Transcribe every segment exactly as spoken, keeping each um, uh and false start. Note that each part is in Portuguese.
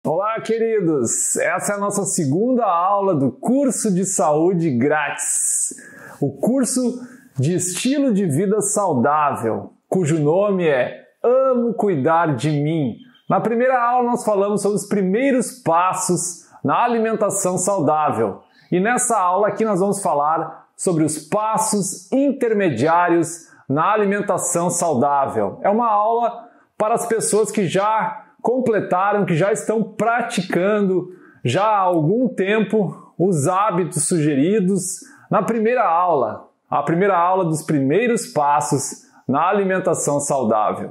Olá, queridos! Essa é a nossa segunda aula do curso de saúde grátis, o curso de estilo de vida saudável, cujo nome é Amo Cuidar de Mim. Na primeira aula nós falamos sobre os primeiros passos na alimentação saudável e nessa aula aqui nós vamos falar sobre os passos intermediários na alimentação saudável. É uma aula para as pessoas que já completaram, que já estão praticando já há algum tempo os hábitos sugeridos na primeira aula, a primeira aula dos primeiros passos na alimentação saudável.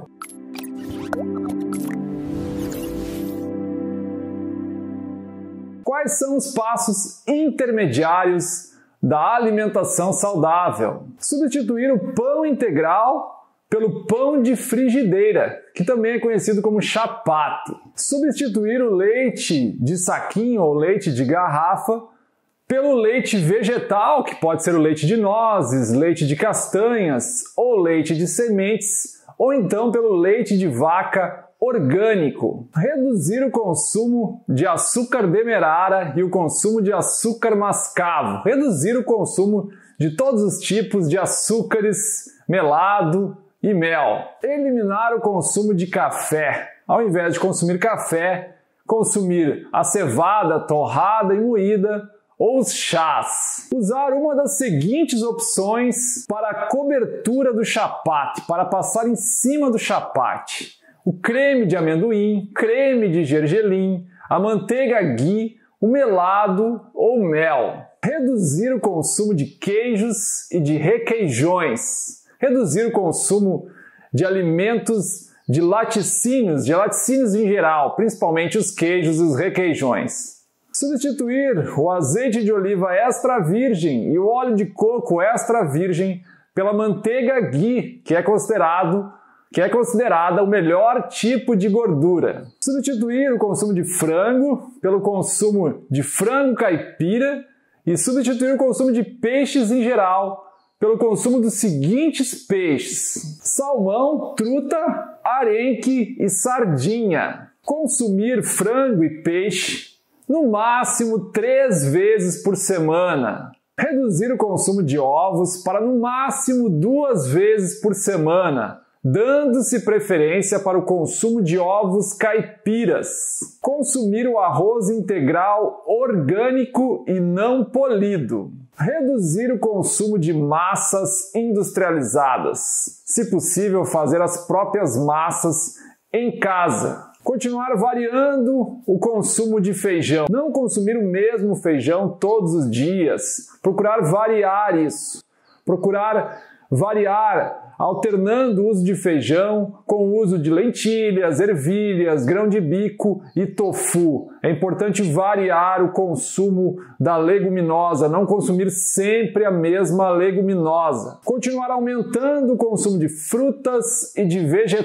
Quais são os passos intermediários da alimentação saudável? Substituir o pão integral pelo pão de frigideira, que também é conhecido como chapati. Substituir o leite de saquinho ou leite de garrafa pelo leite vegetal, que pode ser o leite de nozes, leite de castanhas ou leite de sementes, ou então pelo leite de vaca orgânico. Reduzir o consumo de açúcar demerara e o consumo de açúcar mascavo. Reduzir o consumo de todos os tipos de açúcares, melado e mel. Eliminar o consumo de café. Ao invés de consumir café, consumir a cevada torrada e moída ou os chás. Usar uma das seguintes opções para a cobertura do chapati, para passar em cima do chapati: o creme de amendoim, creme de gergelim, a manteiga ghee, o melado ou mel. Reduzir o consumo de queijos e de requeijões. Reduzir o consumo de alimentos de laticínios, de laticínios em geral, principalmente os queijos e os requeijões. Substituir o azeite de oliva extra virgem e o óleo de coco extra virgem pela manteiga ghee, que é considerado, que é considerada o melhor tipo de gordura. Substituir o consumo de frango pelo consumo de frango caipira e substituir o consumo de peixes em geral pelo consumo dos seguintes peixes: salmão, truta, arenque e sardinha. Consumir frango e peixe no máximo três vezes por semana. Reduzir o consumo de ovos para no máximo duas vezes por semana, dando-se preferência para o consumo de ovos caipiras. Consumir o arroz integral orgânico e não polido. Reduzir o consumo de massas industrializadas. Se possível, fazer as próprias massas em casa. Continuar variando o consumo de feijão. Não consumir o mesmo feijão todos os dias. Procurar variar isso. Procurar variar alternando o uso de feijão com o uso de lentilhas, ervilhas, grão de bico e tofu. É importante variar o consumo da leguminosa, não consumir sempre a mesma leguminosa. Continuar aumentando o consumo de frutas e de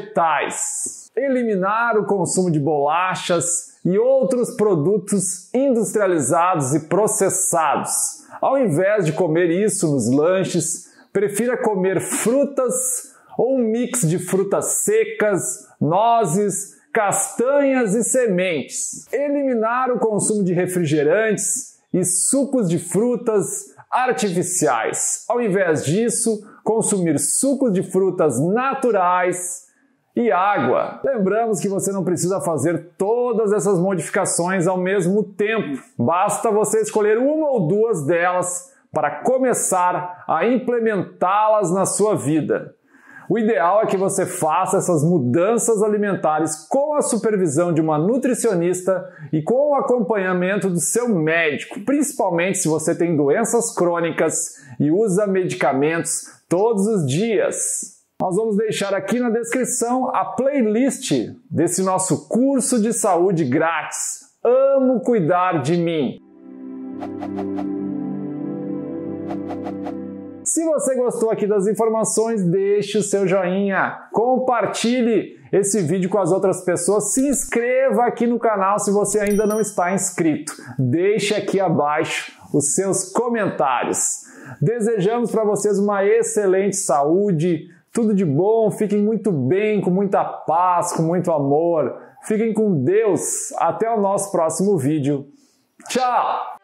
vegetais. Eliminar o consumo de bolachas e outros produtos industrializados e processados. Ao invés de comer isso nos lanches, prefira comer frutas ou um mix de frutas secas, nozes, castanhas e sementes. Eliminar o consumo de refrigerantes e sucos de frutas artificiais. Ao invés disso, consumir sucos de frutas naturais e água. Lembramos que você não precisa fazer todas essas modificações ao mesmo tempo. Basta você escolher uma ou duas delas para começar a implementá-las na sua vida. O ideal é que você faça essas mudanças alimentares com a supervisão de uma nutricionista e com o acompanhamento do seu médico, principalmente se você tem doenças crônicas e usa medicamentos todos os dias. Nós vamos deixar aqui na descrição a playlist desse nosso curso de saúde grátis. Amo Cuidar de Mim. Se você gostou aqui das informações, deixe o seu joinha, compartilhe esse vídeo com as outras pessoas, se inscreva aqui no canal se você ainda não está inscrito. Deixe aqui abaixo os seus comentários. Desejamos para vocês uma excelente saúde, tudo de bom, fiquem muito bem, com muita paz, com muito amor. Fiquem com Deus. Até o nosso próximo vídeo. Tchau!